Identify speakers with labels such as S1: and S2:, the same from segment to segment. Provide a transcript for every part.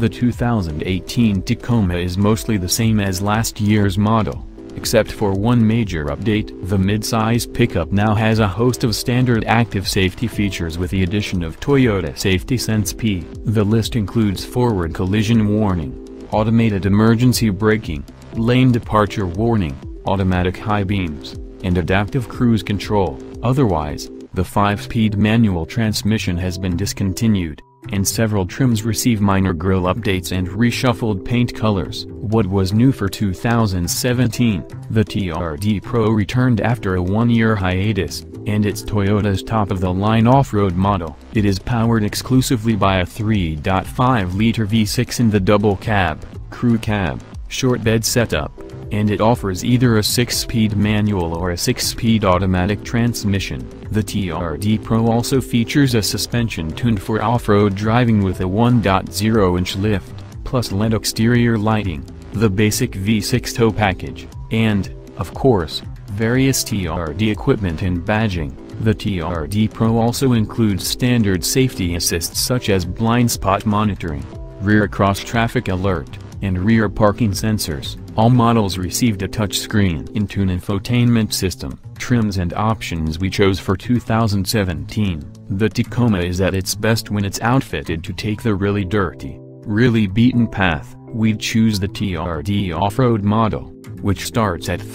S1: The 2018 Tacoma is mostly the same as last year's model, except for one major update. The midsize pickup now has a host of standard active safety features with the addition of Toyota Safety Sense P. The list includes forward collision warning, automated emergency braking, lane departure warning, automatic high beams, and adaptive cruise control. Otherwise, the 5-speed manual transmission has been discontinued, and several trims receive minor grille updates and reshuffled paint colors. What was new for 2017? The TRD Pro returned after a one-year hiatus, and it's Toyota's top-of-the-line off-road model. It is powered exclusively by a 3.5-liter V6 in the double cab, crew cab, short bed setup, and it offers either a 6-speed manual or a 6-speed automatic transmission. The TRD Pro also features a suspension tuned for off-road driving with a 1.0-inch lift, plus LED exterior lighting, the basic V6 tow package, and, of course, various TRD equipment and badging. The TRD Pro also includes standard safety assists such as blind spot monitoring, rear cross-traffic alert, and rear parking sensors. All models received a touchscreen in-tune infotainment system. Trims and options we chose for 2017. The Tacoma is at its best when it's outfitted to take the really dirty, really beaten path. We'd choose the TRD off-road model, which starts at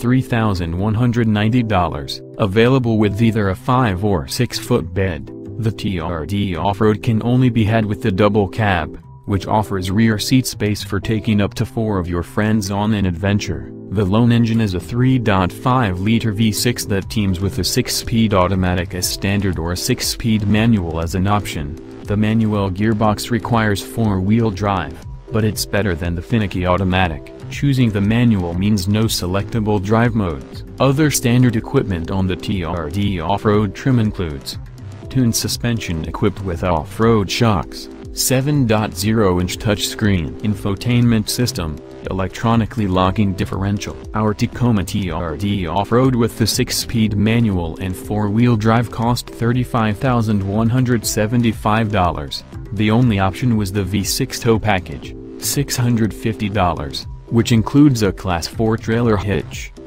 S1: $33,190, available with either a 5 or 6-foot bed. The TRD off-road can only be had with the double cab, which offers rear seat space for taking up to 4 of your friends on an adventure. The lone engine is a 3.5-liter V6 that teams with a 6-speed automatic as standard or a 6-speed manual as an option. The manual gearbox requires 4-wheel drive, but it's better than the finicky automatic. Choosing the manual means no selectable drive modes. Other standard equipment on the TRD off-road trim includes tuned suspension equipped with off-road shocks, 7.0-inch touchscreen infotainment system, electronically locking differential. Our Tacoma TRD off-road with the 6-speed manual and 4-wheel drive cost $35,175. The only option was the V6 tow package, $650, which includes a Class 4 trailer hitch,